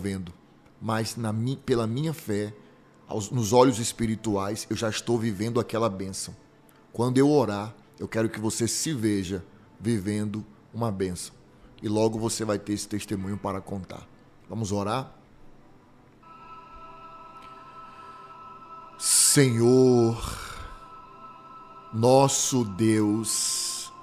vendo, mas pela minha fé, nos olhos espirituais, eu já estou vivendo aquela bênção. Quando eu orar, eu quero que você se veja vivendo uma bênção. E logo você vai ter esse testemunho para contar. Vamos orar? Senhor, nosso Deus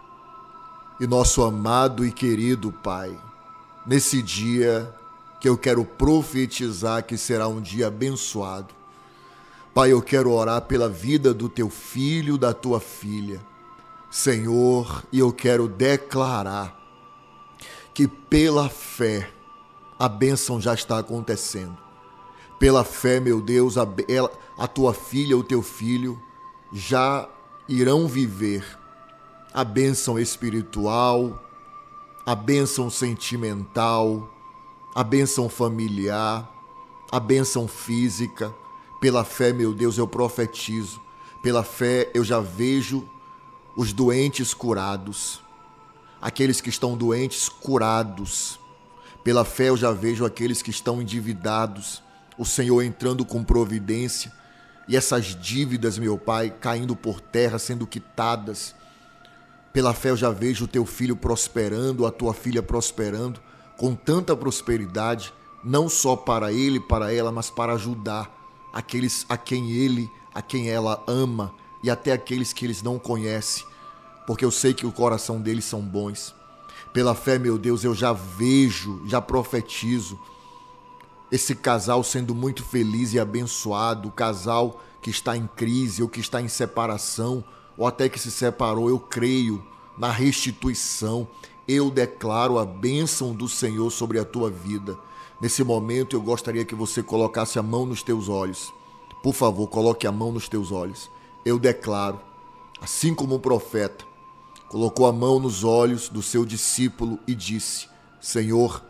e nosso amado e querido Pai, nesse dia que eu quero profetizar que será um dia abençoado. Pai, eu quero orar pela vida do teu filho, da tua filha. Senhor, e eu quero declarar que pela fé a bênção já está acontecendo. Pela fé, meu Deus, a tua filha, o teu filho já irão viver a bênção espiritual, a bênção sentimental, a bênção familiar, a bênção física. Pela fé, meu Deus, eu profetizo. Pela fé, eu já vejo os doentes curados, aqueles que estão doentes curados. Pela fé, eu já vejo aqueles que estão endividados, o Senhor entrando com providência e essas dívidas, meu Pai, caindo por terra, sendo quitadas. Pela fé, eu já vejo o teu filho prosperando, a tua filha prosperando, com tanta prosperidade, não só para ele, para ela, mas para ajudar aqueles a quem ela ama e até aqueles que eles não conhecem, porque eu sei que o coração deles são bons. Pela fé, meu Deus, eu já vejo, já profetizo esse casal sendo muito feliz e abençoado, o casal que está em crise ou que está em separação ou até que se separou. Eu creio na restituição. Eu declaro a bênção do Senhor sobre a tua vida. Nesse momento, eu gostaria que você colocasse a mão nos teus olhos. Por favor, coloque a mão nos teus olhos. Eu declaro, assim como o profeta colocou a mão nos olhos do seu discípulo e disse: Senhor,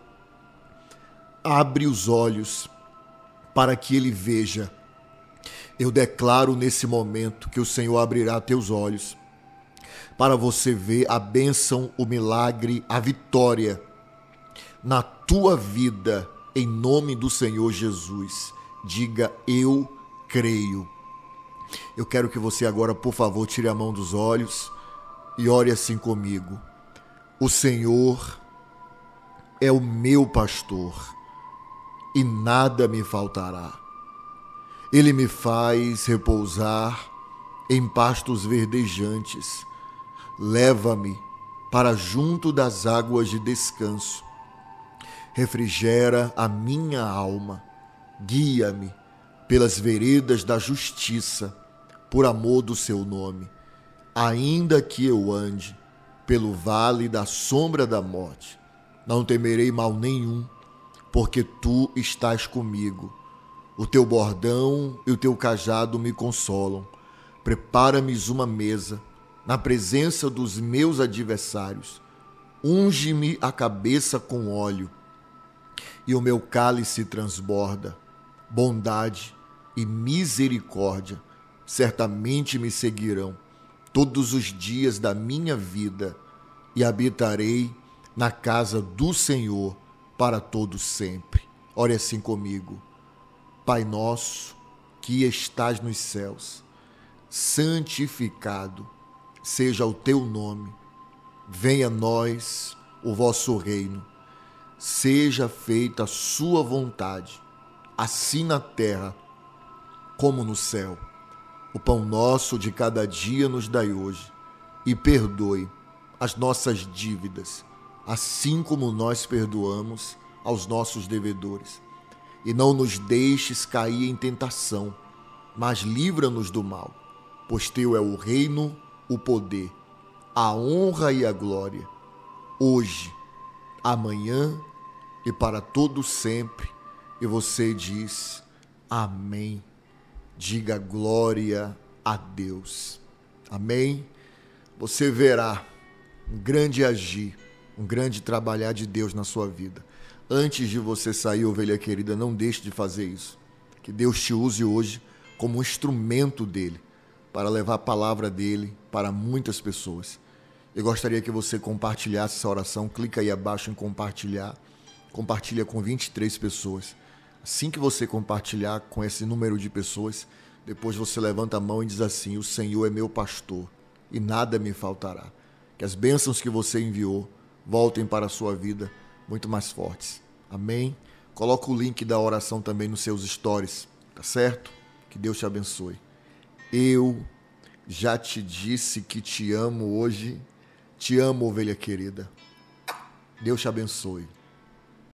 abre os olhos para que ele veja. Eu declaro nesse momento que o Senhor abrirá teus olhos para você ver a bênção, o milagre, a vitória na tua vida, em nome do Senhor Jesus. Diga: eu creio. Eu quero que você agora, por favor, tire a mão dos olhos e ore assim comigo. O Senhor é o meu pastor e nada me faltará. Ele me faz repousar em pastos verdejantes. Leva-me para junto das águas de descanso. Refrigera a minha alma. Guia-me pelas veredas da justiça, por amor do seu nome. Ainda que eu ande pelo vale da sombra da morte, não temerei mal nenhum, porque tu estás comigo. O teu bordão e o teu cajado me consolam. Prepara-me uma mesa na presença dos meus adversários. Unge-me a cabeça com óleo, e o meu cálice transborda. Bondade e misericórdia certamente me seguirão todos os dias da minha vida, e habitarei na casa do Senhor para todo sempre. Ore assim comigo. Pai nosso, que estás nos céus, santificado seja o teu nome. Venha a nós o vosso reino. Seja feita a sua vontade, assim na terra como no céu. O pão nosso de cada dia nos dai hoje, e perdoe as nossas dívidas, assim como nós perdoamos aos nossos devedores. E não nos deixes cair em tentação, mas livra-nos do mal, pois teu é o reino, o poder, a honra e a glória, hoje, amanhã e para todo sempre. E você diz: amém. Diga glória a Deus. Amém? Você verá um grande agir, um grande trabalhar de Deus na sua vida. Antes de você sair, ovelha querida, não deixe de fazer isso. Que Deus te use hoje como um instrumento dele, para levar a palavra dele para muitas pessoas. Eu gostaria que você compartilhasse essa oração. Clica aí abaixo em compartilhar compartilha com 23 pessoas. Assim que você compartilhar com esse número de pessoas, depois você levanta a mão e diz assim: o Senhor é meu pastor e nada me faltará. Que as bênçãos que você enviou voltem para a sua vida muito mais fortes. Amém? Coloca o link da oração também nos seus stories, tá certo? Que Deus te abençoe. Eu já te disse que te amo hoje. Te amo, ovelha querida. Deus te abençoe.